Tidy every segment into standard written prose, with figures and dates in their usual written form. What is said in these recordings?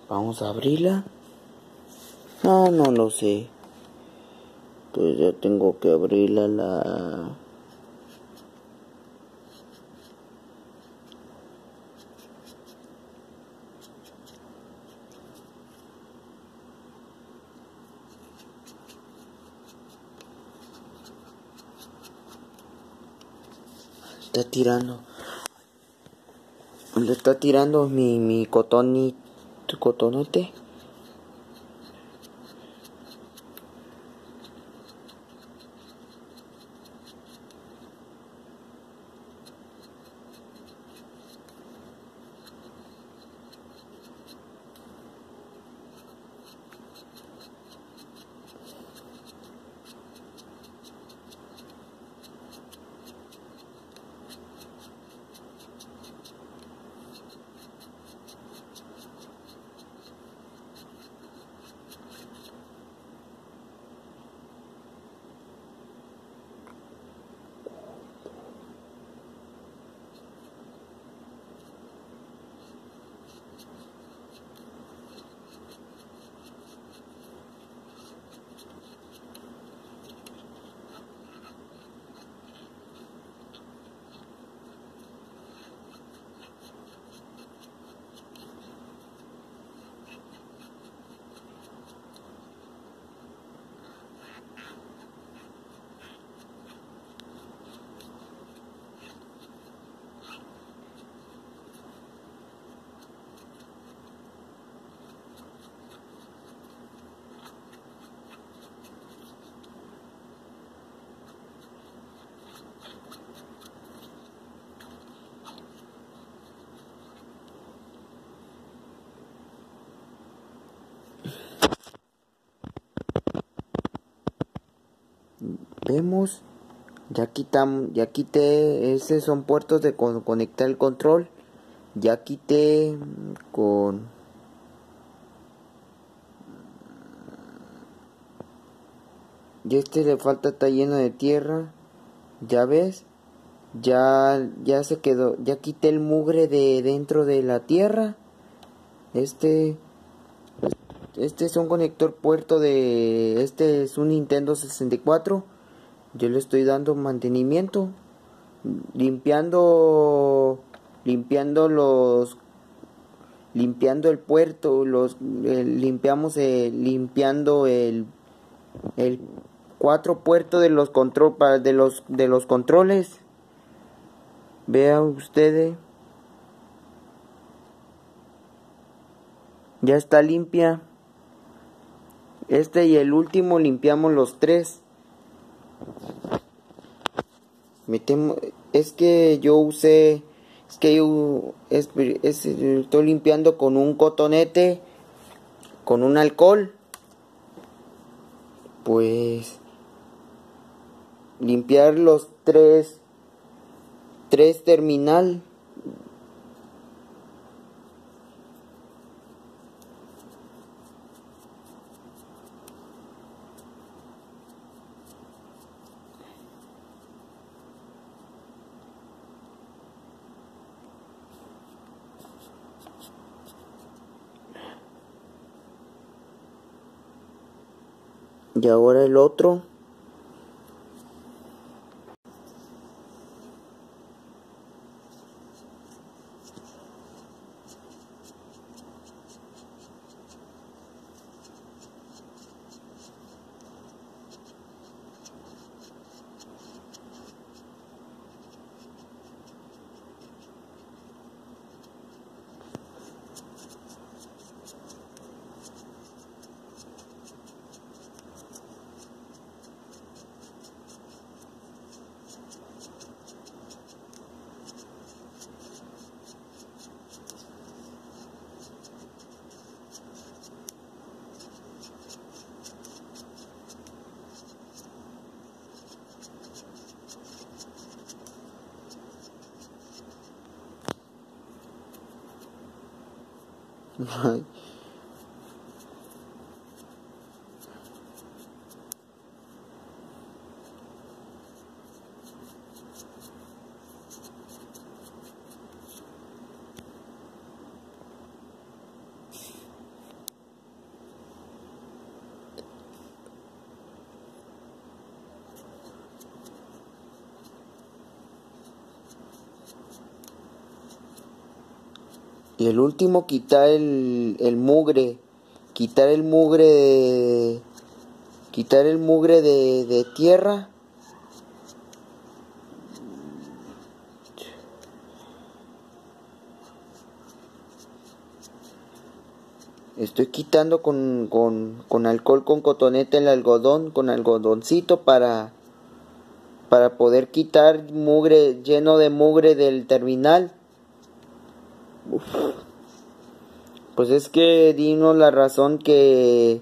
Vamos a abrirla. No lo sé. Pues ya tengo que abrirla Está tirando. Le está tirando mi cotonete. Vemos, ya quité, esos son puertos de conectar el control. Ya quité y le falta, está lleno de tierra. Ya ves, ya se quedó, ya quité el mugre de dentro de la tierra. Este es un conector puerto este es un Nintendo 64. Yo le estoy dando mantenimiento, limpiando el puerto, limpiando el 4 puertos de los controles. Vean ustedes, ya está limpia. Y el último limpiamos los 3. Estoy limpiando con un cotonete, con un alcohol. Pues limpiar los 3 terminal. Y ahora el otro. Y el último, quitar el mugre. Quitar el mugre de tierra. Estoy quitando con alcohol con cotonete el algodón, con algodoncito para poder quitar mugre, lleno de mugre del terminal. Uf. Pues es que dinos la razón que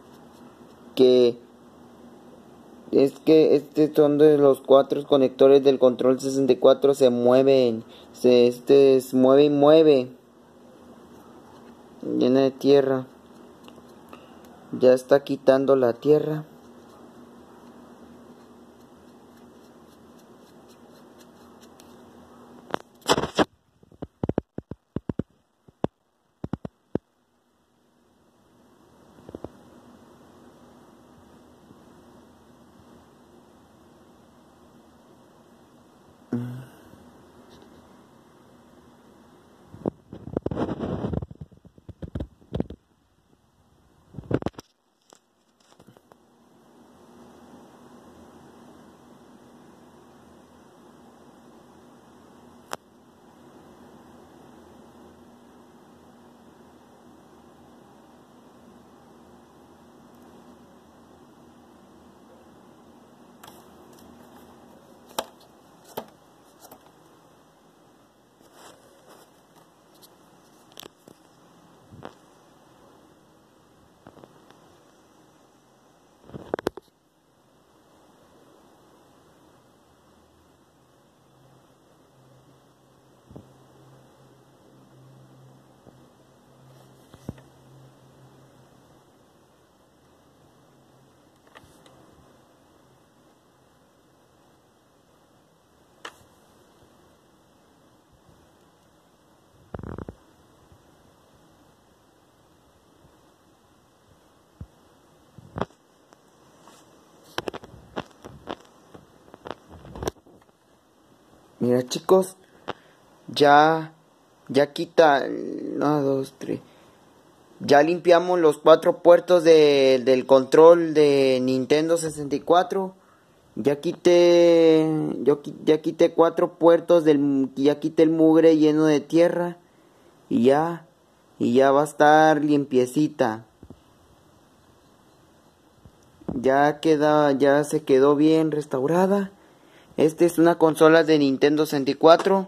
es que son de los 4 conectores del control 64 se mueven, se mueve y mueve, llena de tierra. Ya está quitando la tierra. Mira, chicos, ya quita 1, 2, 3. Ya limpiamos los 4 puertos del control de Nintendo 64. Ya quité 4 puertos ya quité el mugre lleno de tierra y ya va a estar limpiecita. Ya se quedó bien restaurada. Esta es una consola de Nintendo 64.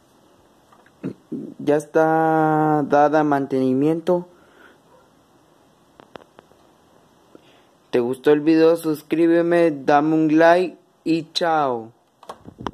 Ya está dada mantenimiento. ¿Te gustó el video? Suscríbeme, dame un like y chao.